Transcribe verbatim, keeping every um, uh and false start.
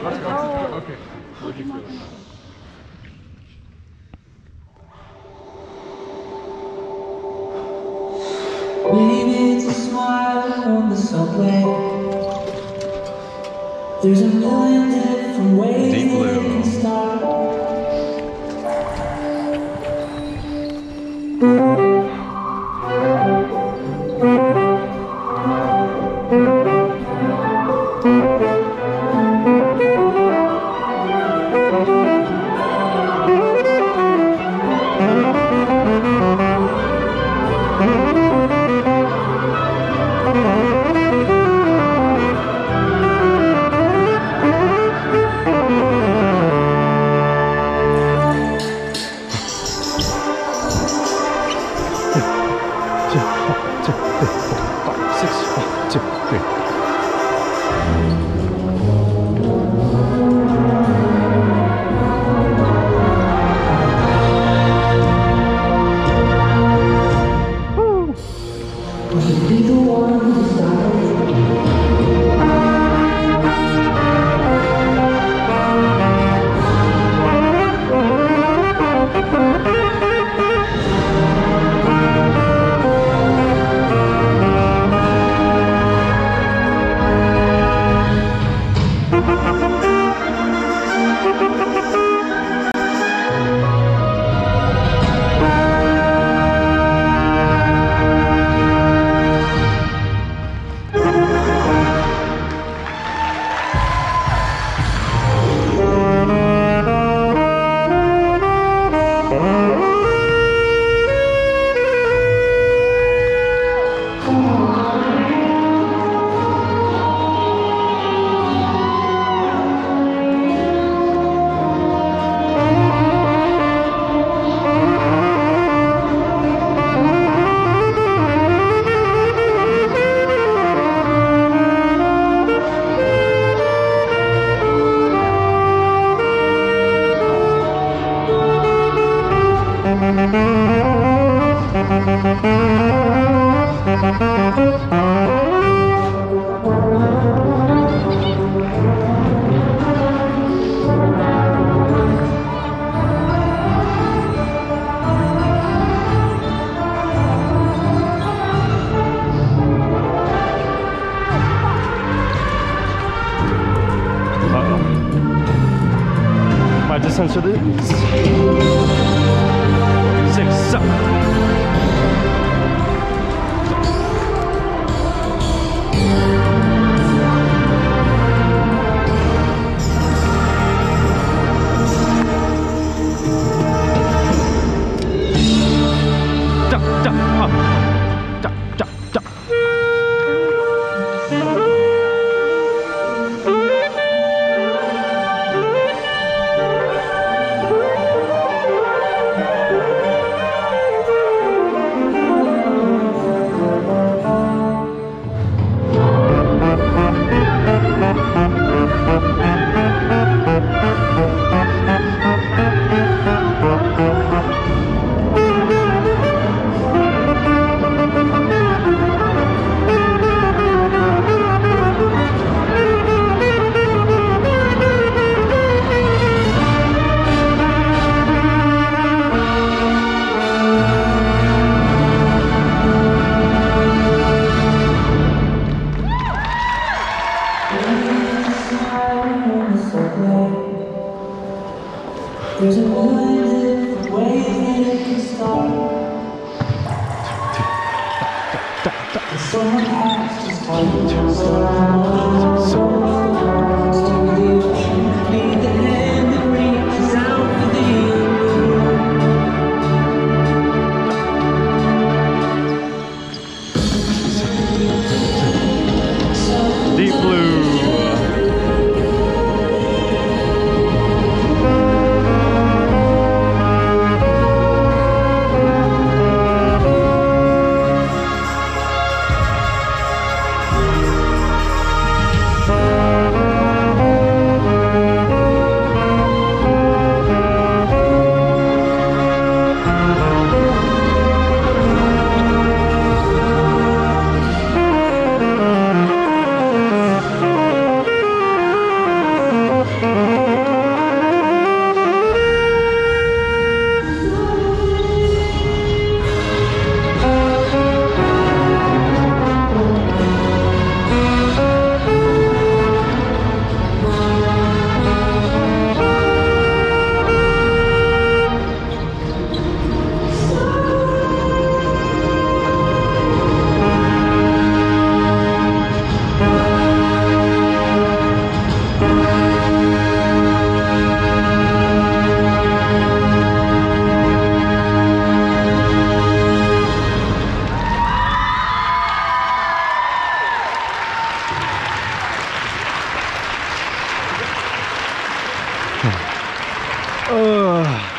Let's go. Oh. Okay. What do you feel? Maybe it's a smile on the subway. There's a million different ways Deep Blue. that it can start. Censor this. Six, seven. Da, da, up. Da, da, da. There's a million different ways that it can start. The summer has just started to start. To the ocean, need the hand that reaches out for the unknown. Deep Blue. Thank you. Ugh.